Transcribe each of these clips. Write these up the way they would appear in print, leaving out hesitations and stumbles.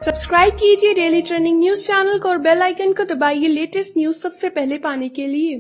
Subscribe कीजिए daily trending news channel को और बेल आइकन को दबाइए लेटेस्ट न्यूज सबसे पहले पाने के लिए।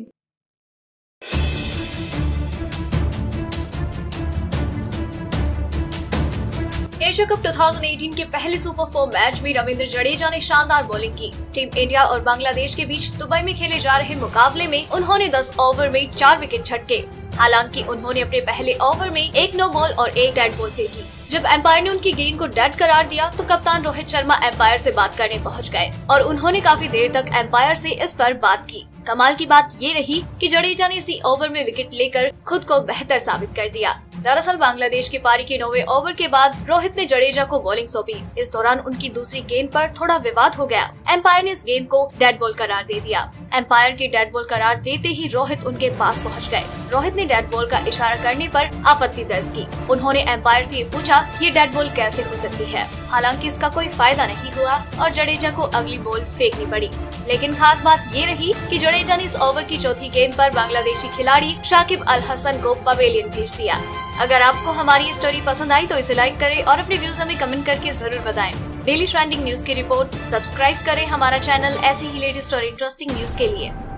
एशिया कप 2018 के पहले सुपर 4 मैच में रविंद्र जडेजा ने शानदार बॉलिंग की। टीम इंडिया और बांग्लादेश के बीच दुबई में खेले जा रहे मुकाबले में उन्होंने 10 ओवर में 4 विकेट झटके। हालांकि उन्होंने अपने पहले ओवर में एक नो बॉल और एक डेड बॉल फेंकी। जब एम्पायर ने उनकी गेंद को डेड करार दिया तो कप्तान रोहित शर्मा एम्पायर से बात करने पहुंच गए और उन्होंने काफी देर तक एम्पायर से इस पर बात की। कमाल की बात ये रही कि जडेजा ने इसी ओवर में विकेट लेकर खुद को बेहतर साबित कर दिया। दरअसल बांग्लादेश की पारी के 9वें ओवर के बाद रोहित ने जडेजा को बॉलिंग सौंपी। इस दौरान उनकी दूसरी गेंद पर थोड़ा विवाद हो गया। एम्पायर ने इस गेंद को डेड बॉल करार दे दिया। एम्पायर के डेड बॉल करार देते ही रोहित उनके पास पहुंच गए। रोहित ने डेड बॉल का इशारा करने पर आपत्ति दर्ज की। उन्होंने एम्पायर से ये पूछा ये डेड बॉल कैसे हो सकती है। हालांकि इसका कोई फायदा नहीं हुआ और जडेजा को अगली बॉल फेंकनी पड़ी। लेकिन खास बात ये रही कि जडेजा ने इस ओवर की चौथी गेंद पर बांग्लादेशी खिलाड़ी शाकिब अल हसन को पवेलियन भेज दिया। अगर आपको हमारी ये स्टोरी पसंद आई तो इसे लाइक करें और अपने व्यूज हमें कमेंट करके जरूर बताएं। डेली ट्रेंडिंग न्यूज की रिपोर्ट सब्सक्राइब करें हमारा चैनल ऐसी ही लेटेस्ट और इंटरेस्टिंग न्यूज के लिए।